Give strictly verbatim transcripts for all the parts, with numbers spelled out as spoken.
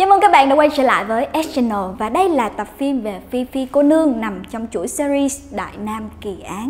Chào mừng các bạn đã quay trở lại với S Channel và đây là tập phim về Phi Phi cô nương nằm trong chuỗi series Đại Nam Kỳ Án.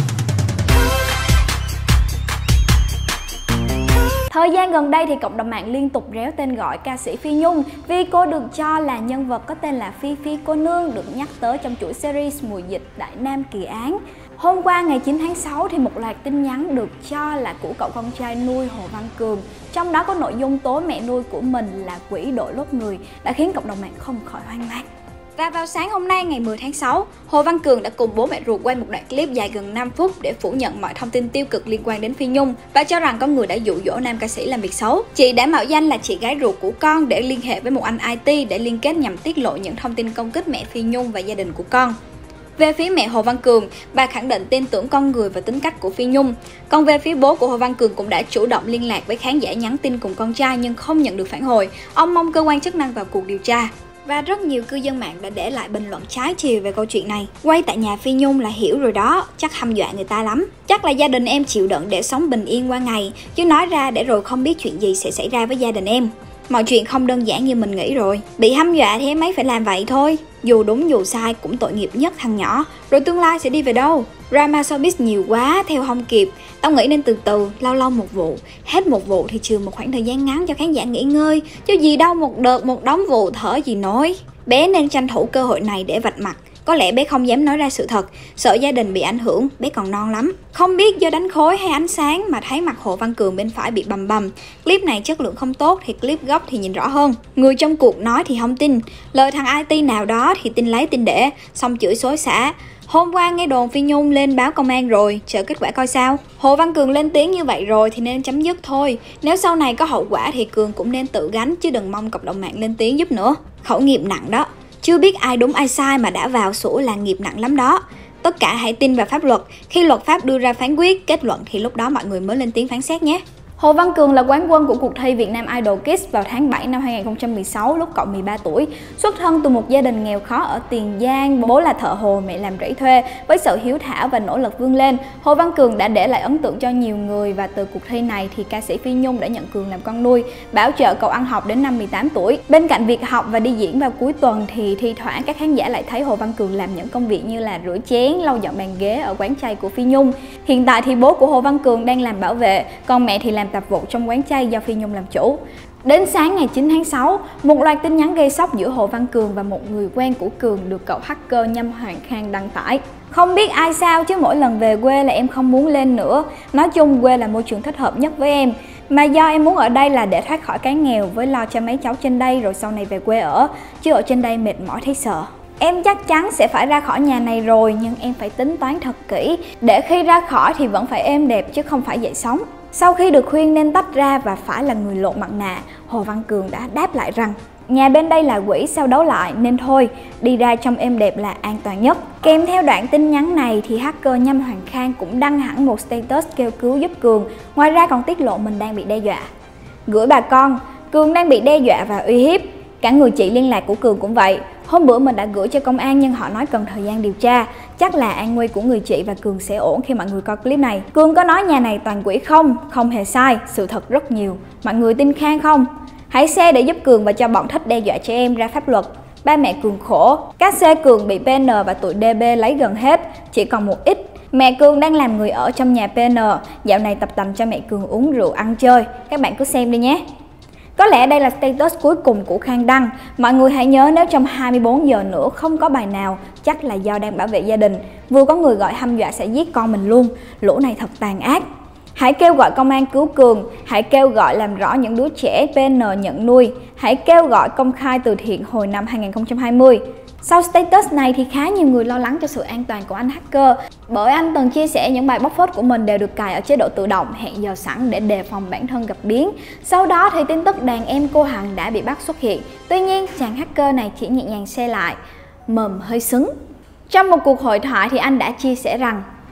Thời gian gần đây thì cộng đồng mạng liên tục réo tên gọi ca sĩ Phi Nhung vì cô được cho là nhân vật có tên là Phi Phi cô nương được nhắc tới trong chuỗi series mùa dịch Đại Nam Kỳ Án. Hôm qua ngày chín tháng sáu thì một loạt tin nhắn được cho là của cậu con trai nuôi Hồ Văn Cường, trong đó có nội dung tố mẹ nuôi của mình là quỷ đội lốt người, đã khiến cộng đồng mạng không khỏi hoang mang. Và vào sáng hôm nay ngày mười tháng sáu, Hồ Văn Cường đã cùng bố mẹ ruột quay một đoạn clip dài gần năm phút để phủ nhận mọi thông tin tiêu cực liên quan đến Phi Nhung và cho rằng có người đã dụ dỗ nam ca sĩ làm việc xấu. Chị đã mạo danh là chị gái ruột của con để liên hệ với một anh I T để liên kết nhằm tiết lộ những thông tin công kích mẹ Phi Nhung và gia đình của con. Về phía mẹ Hồ Văn Cường, bà khẳng định tin tưởng con người và tính cách của Phi Nhung. Còn về phía bố của Hồ Văn Cường cũng đã chủ động liên lạc với khán giả nhắn tin cùng con trai nhưng không nhận được phản hồi. Ông mong cơ quan chức năng vào cuộc điều tra. Và rất nhiều cư dân mạng đã để lại bình luận trái chiều về câu chuyện này. Quay tại nhà Phi Nhung là hiểu rồi đó, chắc hăm dọa người ta lắm. Chắc là gia đình em chịu đựng để sống bình yên qua ngày, chứ nói ra để rồi không biết chuyện gì sẽ xảy ra với gia đình em. Mọi chuyện không đơn giản như mình nghĩ rồi. Bị hăm dọa thì em ấy phải làm vậy thôi. Dù đúng dù sai cũng tội nghiệp nhất thằng nhỏ. Rồi tương lai sẽ đi về đâu? Drama showbiz nhiều quá, theo không kịp. Tao nghĩ nên từ từ, lâu lâu một vụ. Hết một vụ thì trừ một khoảng thời gian ngắn cho khán giả nghỉ ngơi. Chứ gì đâu một đợt một đống vụ thở gì nổi. Bé nên tranh thủ cơ hội này để vạch mặt. Có lẽ bé không dám nói ra sự thật, sợ gia đình bị ảnh hưởng, bé còn non lắm. Không biết do đánh khối hay ánh sáng mà thấy mặt Hồ Văn Cường bên phải bị bầm bầm. Clip này chất lượng không tốt thì clip gốc thì nhìn rõ hơn. Người trong cuộc nói thì không tin, lời thằng I T nào đó thì tin lấy tin để, xong chửi xối xả. Hôm qua nghe đồn Phi Nhung lên báo công an rồi, chờ kết quả coi sao. Hồ Văn Cường lên tiếng như vậy rồi thì nên chấm dứt thôi. Nếu sau này có hậu quả thì Cường cũng nên tự gánh chứ đừng mong cộng đồng mạng lên tiếng giúp nữa. Khẩu nghiệp nặng đó. Chưa biết ai đúng ai sai mà đã vào sổ là nghiệp nặng lắm đó. Tất cả hãy tin vào pháp luật. Khi luật pháp đưa ra phán quyết, kết luận thì lúc đó mọi người mới lên tiếng phán xét nhé. Hồ Văn Cường là quán quân của cuộc thi Việt Nam Idol Kids vào tháng bảy năm hai nghìn không trăm mười sáu lúc cậu mười ba tuổi. Xuất thân từ một gia đình nghèo khó ở Tiền Giang, bố là thợ hồ, mẹ làm rẫy thuê. Với sự hiếu thảo và nỗ lực vươn lên, Hồ Văn Cường đã để lại ấn tượng cho nhiều người và từ cuộc thi này thì ca sĩ Phi Nhung đã nhận Cường làm con nuôi, bảo trợ cậu ăn học đến năm mười tám tuổi. Bên cạnh việc học và đi diễn vào cuối tuần thì thi thoảng các khán giả lại thấy Hồ Văn Cường làm những công việc như là rửa chén, lau dọn bàn ghế ở quán chay của Phi Nhung. Hiện tại thì bố của Hồ Văn Cường đang làm bảo vệ, còn mẹ thì làm tạp vụ trong quán chay do Phi Nhung làm chủ. Đến sáng ngày chín tháng sáu, một loạt tin nhắn gây sốc giữa Hồ Văn Cường và một người quen của Cường được cậu hacker Nhâm Hoàng Khang đăng tải. Không biết ai sao chứ mỗi lần về quê là em không muốn lên nữa. Nói chung quê là môi trường thích hợp nhất với em. Mà do em muốn ở đây là để thoát khỏi cái nghèo với lo cho mấy cháu trên đây rồi sau này về quê ở. Chứ ở trên đây mệt mỏi thấy sợ. Em chắc chắn sẽ phải ra khỏi nhà này rồi nhưng em phải tính toán thật kỹ. Để khi ra khỏi thì vẫn phải êm đẹp chứ không phải dậy sóng. Sau khi được khuyên nên tách ra và phải là người lột mặt nạ, Hồ Văn Cường đã đáp lại rằng nhà bên đây là quỷ sao đấu lại nên thôi, đi ra trong êm đẹp là an toàn nhất. Kèm theo đoạn tin nhắn này thì hacker Nhâm Hoàng Khang cũng đăng hẳn một status kêu cứu giúp Cường, ngoài ra còn tiết lộ mình đang bị đe dọa. Gửi bà con, Cường đang bị đe dọa và uy hiếp. Cả người chị liên lạc của Cường cũng vậy. Hôm bữa mình đã gửi cho công an nhưng họ nói cần thời gian điều tra. Chắc là an nguy của người chị và Cường sẽ ổn khi mọi người coi clip này. Cường có nói nhà này toàn quỷ không? Không hề sai, sự thật rất nhiều. Mọi người tin Khang không? Hãy share để giúp Cường và cho bọn thích đe dọa trẻ em ra pháp luật. Ba mẹ Cường khổ. Các xe Cường bị pê en và tụi đê bê lấy gần hết, chỉ còn một ít. Mẹ Cường đang làm người ở trong nhà pê en, dạo này tập tành cho mẹ Cường uống rượu ăn chơi. Các bạn cứ xem đi nhé. Có lẽ đây là status cuối cùng của Khang đăng. Mọi người hãy nhớ nếu trong hai mươi bốn giờ nữa không có bài nào, chắc là do đang bảo vệ gia đình. Vừa có người gọi hăm dọa sẽ giết con mình luôn. Lũ này thật tàn ác. Hãy kêu gọi công an cứu Cường. Hãy kêu gọi làm rõ những đứa trẻ pê en nhận nuôi. Hãy kêu gọi công khai từ thiện hồi năm hai nghìn không trăm hai mươi. Sau status này thì khá nhiều người lo lắng cho sự an toàn của anh hacker, bởi anh từng chia sẻ những bài bóc phốt của mình đều được cài ở chế độ tự động hẹn giờ sẵn để đề phòng bản thân gặp biến. Sau đó thì tin tức đàn em cô Hằng đã bị bắt xuất hiện. Tuy nhiên chàng hacker này chỉ nhẹ nhàng share lại, mồm hơi sứng. Trong một cuộc hội thoại thì anh đã chia sẻ rằng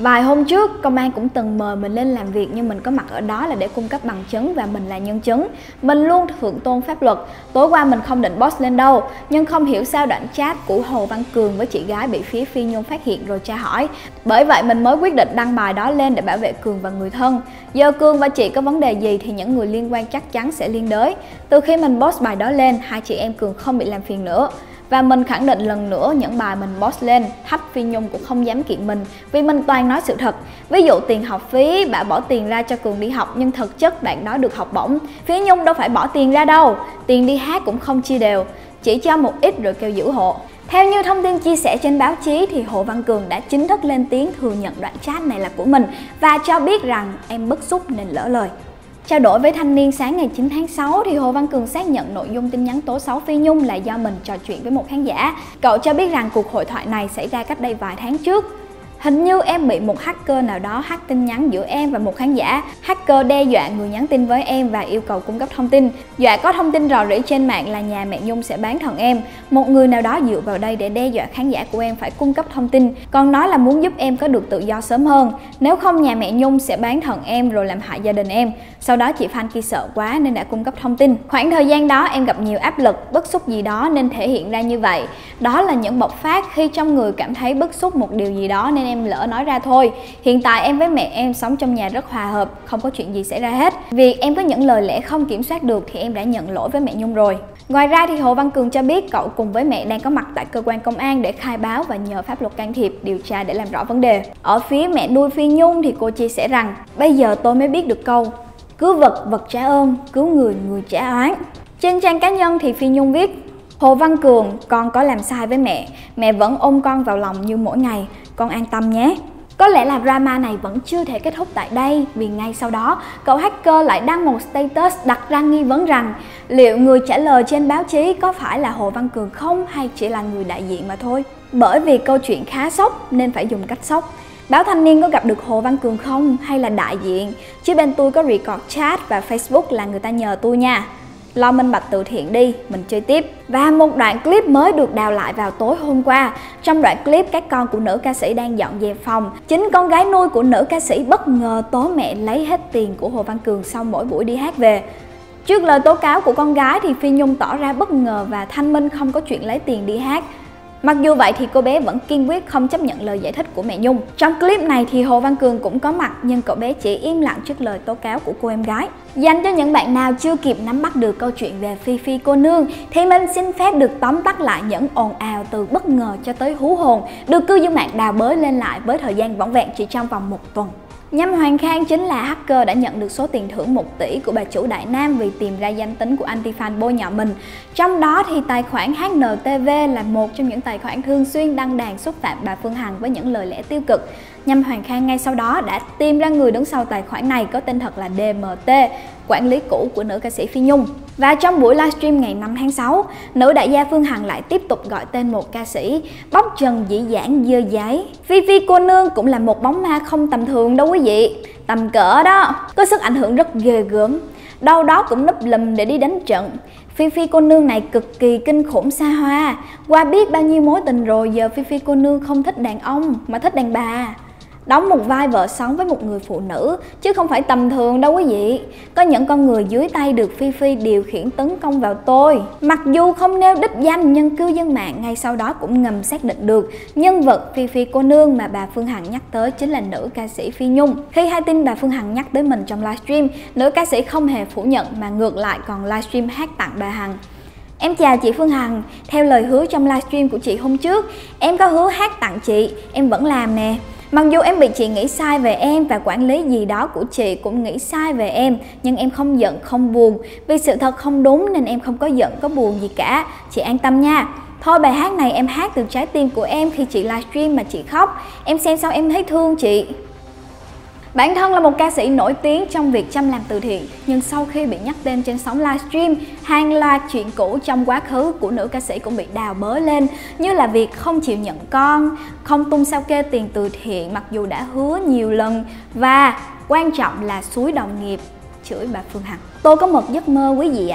Vài hôm trước, công an cũng từng mời mình lên làm việc nhưng mình có mặt ở đó là để cung cấp bằng chứng và mình là nhân chứng. Mình luôn thượng tôn pháp luật. Tối qua mình không định post lên đâu, nhưng không hiểu sao đoạn chat của Hồ Văn Cường với chị gái bị phía Phi Nhung phát hiện rồi tra hỏi. Bởi vậy mình mới quyết định đăng bài đó lên để bảo vệ Cường và người thân. Giờ Cường và chị có vấn đề gì thì những người liên quan chắc chắn sẽ liên đới. Từ khi mình post bài đó lên, hai chị em Cường không bị làm phiền nữa. Và mình khẳng định lần nữa những bài mình post lên, Thách Phi Nhung cũng không dám kiện mình vì mình toàn nói sự thật. Ví dụ tiền học phí, bạn bỏ tiền ra cho Cường đi học nhưng thực chất bạn đó được học bổng. Phi Nhung đâu phải bỏ tiền ra đâu, tiền đi hát cũng không chia đều, chỉ cho một ít rồi kêu giữ hộ. Theo như thông tin chia sẻ trên báo chí thì Hồ Văn Cường đã chính thức lên tiếng thừa nhận đoạn chat này là của mình và cho biết rằng em bức xúc nên lỡ lời. Trao đổi với Thanh Niên sáng ngày chín tháng sáu thì Hồ Văn Cường xác nhận nội dung tin nhắn tố xấu Phi Nhung là do mình trò chuyện với một khán giả. Cậu cho biết rằng cuộc hội thoại này xảy ra cách đây vài tháng trước. Hình như em bị một hacker nào đó hack tin nhắn giữa em và một khán giả. Hacker đe dọa người nhắn tin với em và yêu cầu cung cấp thông tin. Dọa có thông tin rò rỉ trên mạng là nhà mẹ Nhung sẽ bán thận em. Một người nào đó dựa vào đây để đe dọa khán giả của em phải cung cấp thông tin. Còn nói là muốn giúp em có được tự do sớm hơn. Nếu không nhà mẹ Nhung sẽ bán thận em rồi làm hại gia đình em. Sau đó chị fan kia sợ quá nên đã cung cấp thông tin. Khoảng thời gian đó em gặp nhiều áp lực, bức xúc gì đó nên thể hiện ra như vậy. Đó là những bộc phát khi trong người cảm thấy bức xúc một điều gì đó nên em lỡ nói ra thôi. Hiện tại em với mẹ em sống trong nhà rất hòa hợp, không có chuyện gì xảy ra hết. Việc em có những lời lẽ không kiểm soát được thì em đã nhận lỗi với mẹ Nhung rồi. Ngoài ra thì Hồ Văn Cường cho biết cậu cùng với mẹ đang có mặt tại cơ quan công an để khai báo và nhờ pháp luật can thiệp điều tra để làm rõ vấn đề. Ở phía mẹ nuôi Phi Nhung thì cô chia sẻ rằng bây giờ tôi mới biết được câu cứu vật vật trả ơn, cứu người người trả oán. Trên trang cá nhân thì Phi Nhung viết: Hồ Văn Cường, con có làm sai với mẹ, mẹ vẫn ôm con vào lòng như mỗi ngày, con an tâm nhé. Có lẽ là drama này vẫn chưa thể kết thúc tại đây vì ngay sau đó, cậu hacker lại đăng một status đặt ra nghi vấn rằng liệu người trả lời trên báo chí có phải là Hồ Văn Cường không hay chỉ là người đại diện mà thôi. Bởi vì câu chuyện khá sốc nên phải dùng cách sốc. Báo Thanh Niên có gặp được Hồ Văn Cường không hay là đại diện? Chứ bên tôi có record chat và Facebook là người ta nhờ tôi nha. Lo minh bạch từ thiện đi, mình chơi tiếp. Và một đoạn clip mới được đào lại vào tối hôm qua. Trong đoạn clip các con của nữ ca sĩ đang dọn dẹp phòng. Chính con gái nuôi của nữ ca sĩ bất ngờ tố mẹ lấy hết tiền của Hồ Văn Cường sau mỗi buổi đi hát về. Trước lời tố cáo của con gái thì Phi Nhung tỏ ra bất ngờ và thanh minh không có chuyện lấy tiền đi hát. Mặc dù vậy thì cô bé vẫn kiên quyết không chấp nhận lời giải thích của mẹ Nhung. Trong clip này thì Hồ Văn Cường cũng có mặt nhưng cậu bé chỉ im lặng trước lời tố cáo của cô em gái. Dành cho những bạn nào chưa kịp nắm bắt được câu chuyện về Phi Phi cô nương thì mình xin phép được tóm tắt lại những ồn ào từ bất ngờ cho tới hú hồn được cư dân mạng đào bới lên lại với thời gian vỏn vẹn chỉ trong vòng một tuần. Nhâm Hoàng Khang chính là hacker đã nhận được số tiền thưởng một tỷ của bà chủ Đại Nam vì tìm ra danh tính của anti-fan bôi nhọ mình. Trong đó thì tài khoản hát en tê vê là một trong những tài khoản thường xuyên đăng đàn xúc phạm bà Phương Hằng với những lời lẽ tiêu cực. Nhâm Hoàng Khang ngay sau đó đã tìm ra người đứng sau tài khoản này có tên thật là đê em tê, quản lý cũ của nữ ca sĩ Phi Nhung. Và trong buổi livestream ngày năm tháng sáu, nữ đại gia Phương Hằng lại tiếp tục gọi tên một ca sĩ bóc trần dĩ dãn dơ dáy. Phi Phi cô nương cũng là một bóng ma không tầm thường đâu quý vị, tầm cỡ đó, có sức ảnh hưởng rất ghê gớm, đâu đó cũng núp lùm để đi đánh trận. Phi Phi cô nương này cực kỳ kinh khủng xa hoa, qua biết bao nhiêu mối tình rồi, giờ Phi Phi cô nương không thích đàn ông mà thích đàn bà. Đóng một vai vợ sống với một người phụ nữ chứ không phải tầm thường đâu quý vị. Có những con người dưới tay được Phi Phi điều khiển tấn công vào tôi. Mặc dù không nêu đích danh nhưng cư dân mạng ngay sau đó cũng ngầm xác định được nhân vật Phi Phi cô nương mà bà Phương Hằng nhắc tới chính là nữ ca sĩ Phi Nhung. Khi hay tin bà Phương Hằng nhắc tới mình trong livestream, nữ ca sĩ không hề phủ nhận mà ngược lại còn livestream hát tặng bà Hằng. Em chào chị Phương Hằng, theo lời hứa trong livestream của chị hôm trước, em có hứa hát tặng chị, em vẫn làm nè. Mặc dù em bị chị nghĩ sai về em và quản lý gì đó của chị cũng nghĩ sai về em, nhưng em không giận, không buồn. Vì sự thật không đúng nên em không có giận, có buồn gì cả. Chị an tâm nha. Thôi bài hát này em hát từ trái tim của em khi chị livestream mà chị khóc. Em xem sao em thấy thương chị. Bản thân là một ca sĩ nổi tiếng trong việc chăm làm từ thiện, nhưng sau khi bị nhắc tên trên sóng livestream, hàng loạt chuyện cũ trong quá khứ của nữ ca sĩ cũng bị đào bới lên, như là việc không chịu nhận con, không tung sao kê tiền từ thiện mặc dù đã hứa nhiều lần, và quan trọng là xúi đồng nghiệp chửi bà Phương Hằng. Tôi có một giấc mơ quý vị ạ. À.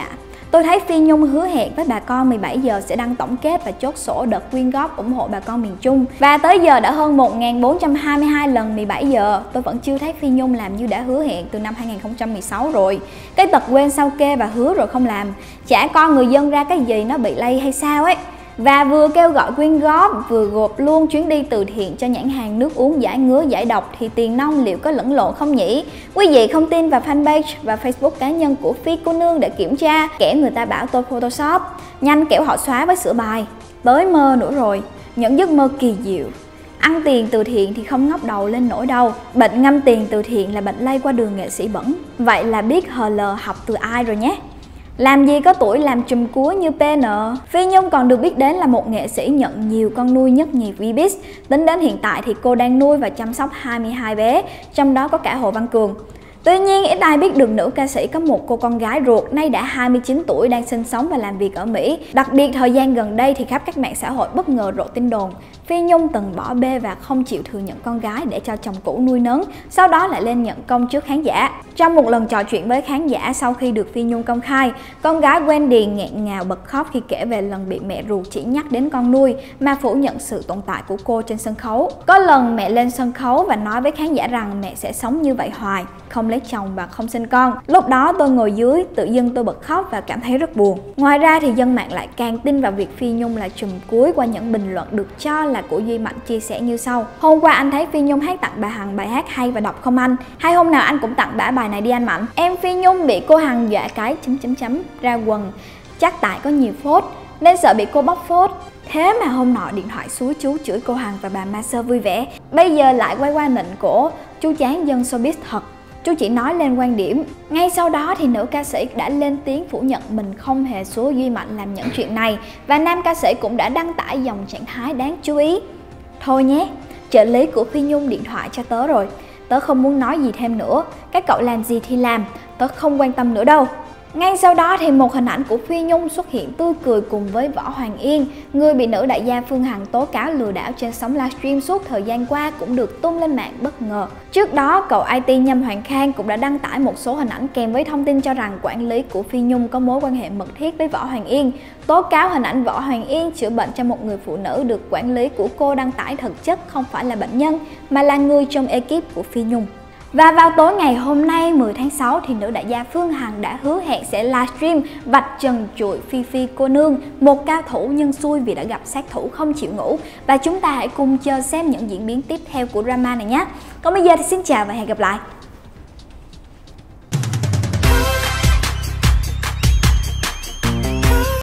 Tôi thấy Phi Nhung hứa hẹn với bà con mười bảy giờ sẽ đăng tổng kết và chốt sổ đợt quyên góp ủng hộ bà con miền Trung. Và tới giờ đã hơn một nghìn bốn trăm hai mươi hai lần mười bảy giờ, tôi vẫn chưa thấy Phi Nhung làm như đã hứa hẹn từ năm hai nghìn không trăm mười sáu rồi. Cái tật quên sao kê và hứa rồi không làm, chả coi người dân ra cái gì nó bị lây hay sao ấy. Và vừa kêu gọi quyên góp, vừa gộp luôn chuyến đi từ thiện cho nhãn hàng nước uống giải ngứa giải độc thì tiền nong liệu có lẫn lộn không nhỉ? Quý vị không tin vào fanpage và Facebook cá nhân của Phi cô nương để kiểm tra, kẻo người ta bảo tôi Photoshop, nhanh kẻo họ xóa với sửa bài. Tới mơ nữa rồi, những giấc mơ kỳ diệu. Ăn tiền từ thiện thì không ngóc đầu lên nổi đâu. Bệnh ngâm tiền từ thiện là bệnh lây qua đường nghệ sĩ bẩn. Vậy là biết hờ lờ học từ ai rồi nhé. Làm gì có tuổi làm chùm cuối như pê en. Phi Nhung còn được biết đến là một nghệ sĩ nhận nhiều con nuôi nhất nhì Vbiz. Tính đến hiện tại thì cô đang nuôi và chăm sóc hai mươi hai bé, trong đó có cả Hồ Văn Cường. Tuy nhiên, ít ai biết được nữ ca sĩ có một cô con gái ruột nay đã hai mươi chín tuổi đang sinh sống và làm việc ở Mỹ. Đặc biệt thời gian gần đây thì khắp các mạng xã hội bất ngờ rộ tin đồn Phi Nhung từng bỏ bê và không chịu thừa nhận con gái để cho chồng cũ nuôi nấng, sau đó lại lên nhận công trước khán giả. Trong một lần trò chuyện với khán giả sau khi được Phi Nhung công khai, con gái Wendy nghẹn ngào bật khóc khi kể về lần bị mẹ ruột chỉ nhắc đến con nuôi mà phủ nhận sự tồn tại của cô trên sân khấu. Có lần mẹ lên sân khấu và nói với khán giả rằng mẹ sẽ sống như vậy hoài, không lấy chồng và không sinh con. Lúc đó tôi ngồi dưới, tự dưng tôi bật khóc và cảm thấy rất buồn. Ngoài ra thì dân mạng lại càng tin vào việc Phi Nhung là chùm cuối qua những bình luận được cho là của Duy Mạnh chia sẻ như sau. Hôm qua anh thấy Phi Nhung hát tặng bà Hằng bài hát hay và đọc không anh? Hay hôm nào anh cũng tặng bả bài này đi anh Mạnh? Em Phi Nhung bị cô Hằng dọa cái chấm chấm chấm ra quần. Chắc tại có nhiều phốt nên sợ bị cô bóc phốt. Thế mà hôm nọ điện thoại xúi chú chửi cô Hằng và bà Master vui vẻ. Bây giờ lại quay qua nịnh cổ, chú chán dân showbiz thật. Chú chỉ nói lên quan điểm. Ngay sau đó thì nữ ca sĩ đã lên tiếng phủ nhận mình không hề xúa Duy Mạnh làm những chuyện này. Và nam ca sĩ cũng đã đăng tải dòng trạng thái đáng chú ý. Thôi nhé, trợ lý của Phi Nhung điện thoại cho tớ rồi. Tớ không muốn nói gì thêm nữa. Các cậu làm gì thì làm, tớ không quan tâm nữa đâu. Ngay sau đó thì một hình ảnh của Phi Nhung xuất hiện tươi cười cùng với Võ Hoàng Yên, người bị nữ đại gia Phương Hằng tố cáo lừa đảo trên sóng livestream suốt thời gian qua cũng được tung lên mạng bất ngờ. Trước đó, cậu i tê Nhâm Hoàng Khang cũng đã đăng tải một số hình ảnh kèm với thông tin cho rằng quản lý của Phi Nhung có mối quan hệ mật thiết với Võ Hoàng Yên, tố cáo hình ảnh Võ Hoàng Yên chữa bệnh cho một người phụ nữ được quản lý của cô đăng tải thực chất không phải là bệnh nhân mà là người trong ekip của Phi Nhung. Và vào tối ngày hôm nay mười tháng sáu thì nữ đại gia Phương Hằng đã hứa hẹn sẽ livestream vạch trần trụi Phi Phi cô nương, một cao thủ nhưng xui vì đã gặp sát thủ không chịu ngủ. Và chúng ta hãy cùng chờ xem những diễn biến tiếp theo của drama này nhé. Còn bây giờ thì xin chào và hẹn gặp lại.